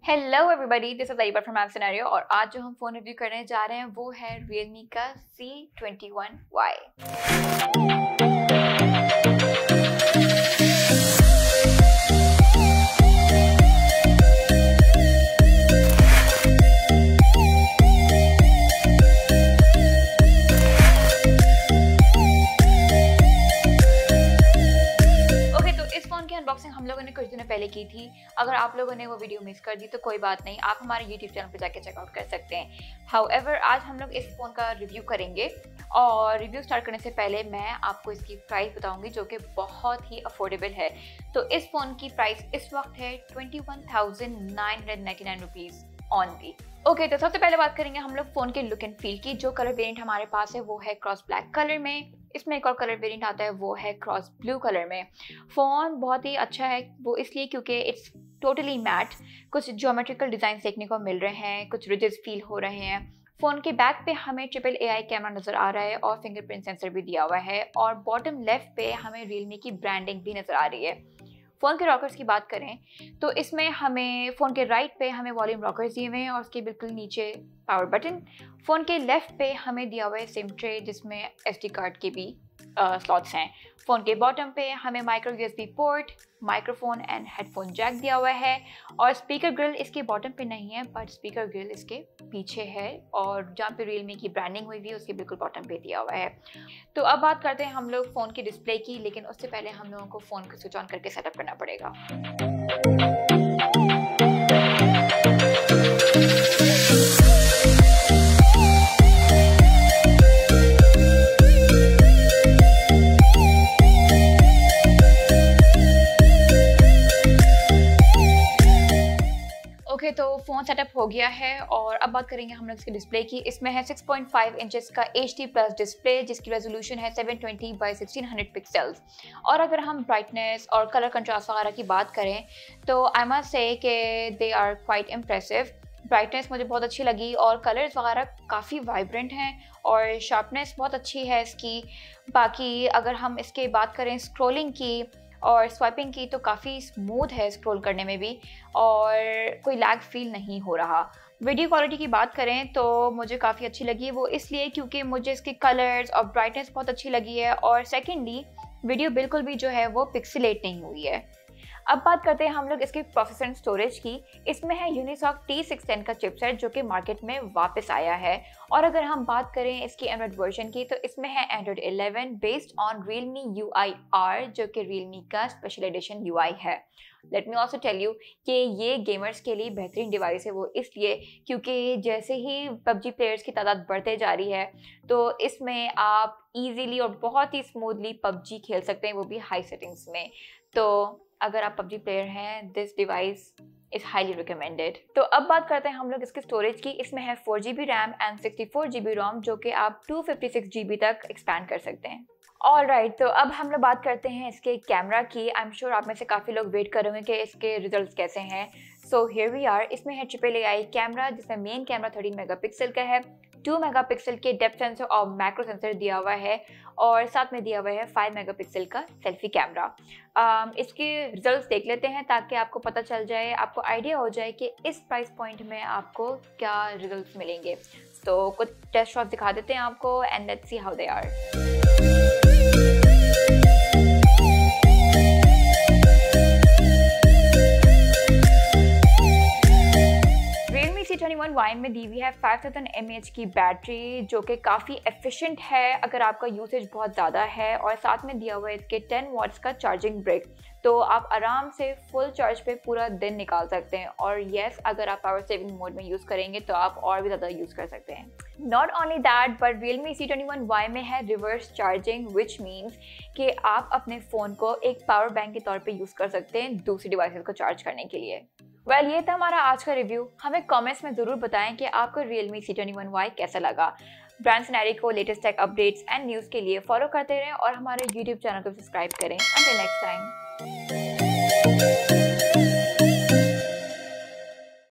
Hello everybody, this is Ayyub from Scenario और आज जो हम फोन रिव्यू करने जा रहे हैं वो है Realme का C21Y। अनबॉक्सिंग हम लोगों ने कुछ दिनों पहले की थी। अगर आप लोगों ने वो वीडियो मिस कर दी तो कोई बात नहीं, आप हमारे YouTube चैनल पर जाके चेकआउट कर सकते हैं। हाउएवर आज हम लोग इस फ़ोन का रिव्यू करेंगे और रिव्यू स्टार्ट करने से पहले मैं आपको इसकी प्राइस बताऊंगी जो कि बहुत ही अफोर्डेबल है। तो इस फ़ोन की प्राइस इस वक्त है 21,999 रुपीज़ ऑनली। ओके, तो सबसे पहले बात करेंगे हम लोग फ़ोन के लुक एंड फील की। जो कलर वेरिएंट हमारे पास है वो है क्रॉस ब्लैक कलर में। इसमें एक और कलर वेरिएंट आता है वो है क्रॉस ब्लू कलर में। फ़ोन बहुत ही अच्छा है वो इसलिए क्योंकि इट्स टोटली मैट। कुछ ज्योमेट्रिकल डिज़ाइन देखने को मिल रहे हैं, कुछ रिजेस फील हो रहे हैं। फ़ोन के बैक पे हमें ट्रिपल AI कैमरा नज़र आ रहा है और फिंगरप्रिंट सेंसर भी दिया हुआ है और बॉटम लेफ्ट पे हमें Realme की ब्रांडिंग भी नज़र आ रही है। फ़ोन के रॉकर्स की बात करें तो इसमें हमें फ़ोन के राइट पे हमें वॉल्यूम रॉकर्स दिए हुए हैं और उसके बिल्कुल नीचे पावर बटन। फ़ोन के लेफ़्ट पे हमें दिया हुआ है सिम ट्रे जिसमें SD कार्ड के भी स्लॉट्स हैं। फ़ोन के बॉटम पे हमें micro USB port, microphone and headphone jack दिया हुआ है और स्पीकर ग्रिल इसके बॉटम पे नहीं है बट स्पीकर ग्रिल इसके पीछे है और जहाँ पे Realme की ब्रांडिंग हुई हुई है उसके बिल्कुल बॉटम पे दिया हुआ है। तो अब बात करते हैं हम लोग फ़ोन की डिस्प्ले की, लेकिन उससे पहले हम लोगों को फ़ोन को स्विच ऑन करके सेटअप करना पड़ेगा। ओके, तो फ़ोन सेटअप हो गया है और अब बात करेंगे हम लोग इसके डिस्प्ले की। इसमें है 6.5 इंचेस का HD+ डिस्प्ले जिसकी रेजोल्यूशन है 720 बाई 1600 पिक्सल्स। और अगर हम ब्राइटनेस और कलर कंट्रास्ट वगैरह की बात करें तो आई मस्ट से कि they are quite impressive. Brightness मुझे बहुत अच्छी लगी और कलर्स वगैरह काफ़ी वाइब्रेंट हैं और शार्पनेस बहुत अच्छी है इसकी। बाकी अगर हम इसके बात करें स्क्रोलिंग की और स्वाइपिंग की तो काफ़ी स्मूथ है स्क्रॉल करने में भी और कोई लैग फील नहीं हो रहा। वीडियो क्वालिटी की बात करें तो मुझे काफ़ी अच्छी लगी, वो इसलिए क्योंकि मुझे इसके कलर्स और ब्राइटनेस बहुत अच्छी लगी है और सेकेंडली वीडियो बिल्कुल भी जो है वो पिक्सेलेट नहीं हुई है। अब बात करते हैं हम लोग इसके प्रोसेसर एंड स्टोरेज की। इसमें है यूनिसॉक T610 का चिपसेट जो कि मार्केट में वापस आया है और अगर हम बात करें इसकी एंड्रॉइड वर्जन की तो इसमें है Android 11 based on Realme UI R जो कि Realme का स्पेशल एडिशन UI है। Let me also tell you कि ये गेमर्स के लिए बेहतरीन डिवाइस है, वो इसलिए क्योंकि जैसे ही PUBG प्लेयर्स की तादाद बढ़ते जा रही है तो इसमें आप इजीली और बहुत ही स्मूथली PUBG खेल सकते हैं, वो भी हाई सेटिंग्स में। तो अगर आप PUBG प्लेयर हैं this device is highly recommended. तो अब बात करते हैं हम लोग इसके स्टोरेज की। इसमें है 4GB रैम एंड 64GB रोम जो कि आप 256GB तक एक्सपैंड कर सकते हैं। ऑलराइट, तो अब हम लोग बात करते हैं इसके कैमरा की। आई एम श्योर आप में से काफ़ी लोग वेट करेंगे कि इसके रिजल्ट्स कैसे हैं। So here we are. इसमें है ट्रिपल AI कैमरा जिसमें मेन कैमरा 13 मेगापिक्सल का है, 2 मेगापिक्सल के डेप्थ सेंसर और मैक्रो सेंसर दिया हुआ है और साथ में दिया हुआ है 5 मेगापिक्सल का सेल्फी कैमरा। इसके रिजल्ट्स देख लेते हैं ताकि आपको पता चल जाए, आपको आइडिया हो जाए कि इस प्राइस पॉइंट में आपको क्या रिजल्ट्स मिलेंगे। तो कुछ टेस्ट शॉट्स दिखा देते हैं आपको and let's see how they are. C21Y में दी हुई है 5000 mAh की बैटरी जो कि काफ़ी एफिशिएंट है अगर आपका यूसेज बहुत ज़्यादा है और साथ में दिया हुआ है इसके 10 वॉट्स का चार्जिंग ब्रेक। तो आप आराम से फुल चार्ज पे पूरा दिन निकाल सकते हैं और येस अगर आप पावर सेविंग मोड में यूज़ करेंगे तो आप और भी ज़्यादा यूज़ कर सकते हैं। Not only that but Realme C21Y में है रिवर्स चार्जिंग विच मीन्स कि आप अपने फ़ोन को एक पावर बैंक के तौर पर यूज़ कर सकते हैं दूसरी डिवाइसेस को चार्ज करने के लिए। वेल ये था हमारा आज का रिव्यू। हमें कमेंट्स में ज़रूर बताएं कि आपको Realme C21Y कैसा लगा। ब्रांड सिनेरियो को latest tech updates and news के लिए फॉलो करते रहें और हमारे YouTube चैनल को सब्सक्राइब करें। Until next time.